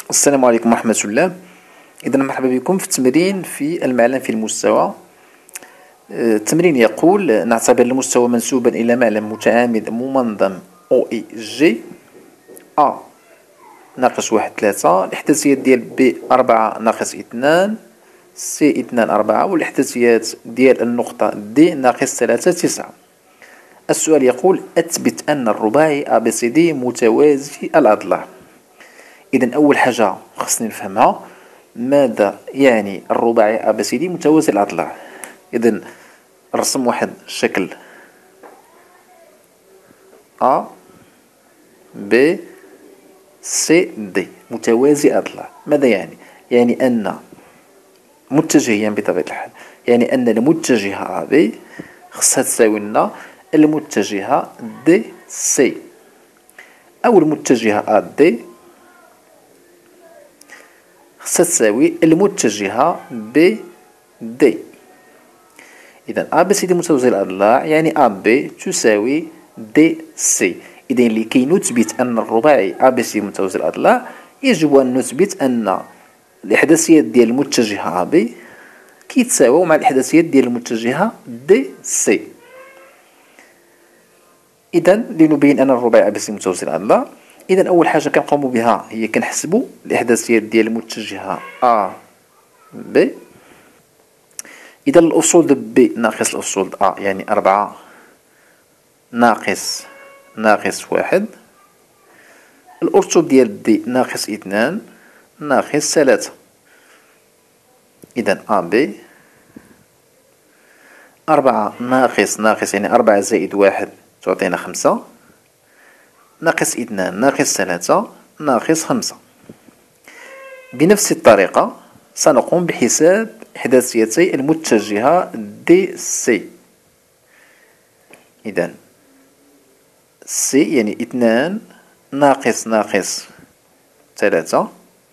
السلام عليكم ورحمة الله. إذا مرحبا بكم في التمرين في المعلم في المستوى. التمرين يقول: نعتبر المستوى منسوبا إلى معلم متعامد منظم أو إي جي أ ناقص واحد ثلاثة، الإحداثيات ديال بي أربعة ناقص اثنان، سي اثنان أربعة، والإحداثيات ديال النقطة دي ناقص ثلاثة تسعة. السؤال يقول: أثبت أن الرباعي أ بي سي دي متوازي الأضلاع. إذا أول حاجة خصني نفهمها، ماذا يعني الرباعي أ بي سي دي متوازي الأضلاع؟ إذا نرسم واحد الشكل أ ب سي دي متوازي الأضلاع. ماذا يعني؟ يعني أن متجهيا بطبيعة الحال، يعني أن المتجهة أ بي خصها تساوي لنا المتجهة دي سي، أو المتجهة أ دي خصها تساوي المتجهة بي دي. إذا أ بي سي دي متوازي الأضلاع يعني أ بي تساوي دي سي. إذا لكي نثبت أن الرباعي أ بي سي متوازي الأضلاع يجب أن نثبت أن الإحداثيات ديال المتجهة أ بي كيتساويو مع الإحداثيات ديال المتجهة دي سي. إذا لنبين أن الرباعي أ بي سي متوازي الأضلاع، إذا أول حاجة كنقوم بها هي كنحسبوا الإحداثيات ديال المتجهة أ بي. إذا الأصول د بي ناقص الأصول د أ يعني أربعة ناقص واحد، الأرتب ديال دي ناقص اثنان ناقص ثلاثة. إذا أ بي أربعة ناقص يعني أربعة زائد واحد تعطينا خمسة، ناقص اثنان ناقص ثلاثة ناقص خمسة. بنفس الطريقة سنقوم بحساب إحداثيتي المتجهة دي سي. إذا سي يعني اثنان ناقص ثلاثة،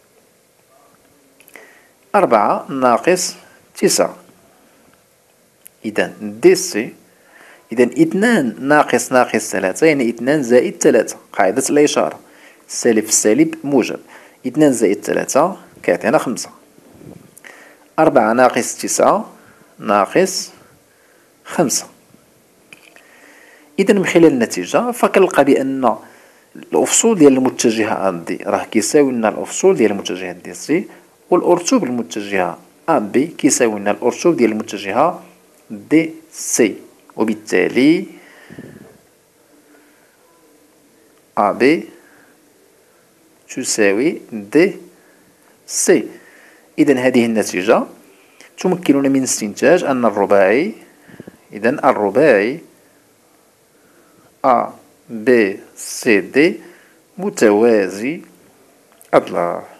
أربعة ناقص تسعة. إذا دي سي، إذا اثنان ناقص ثلاثة يعني اثنان زائد ثلاثة، قاعدة الإشارة السالب في السالب موجب. اثنان زائد ثلاثة كيعطينا خمسة. أربعة ناقص تسعة ناقص خمسة. إذا من خلال النتيجة فكنلقى بأن الأفصول ديال المتجهة أ دي راه كيساوي لنا الأفصول ديال المتجهة دي سي، والأرتوب المتجهة أ بي كيساوي لنا الأرتوب ديال المتجهة دي سي، وبالتالي أ بي تساوي دي سي. إذا هذه النتيجة تمكننا من استنتاج أن الرباعي، إذا الرباعي أ بي سي دي متوازي أضلاع.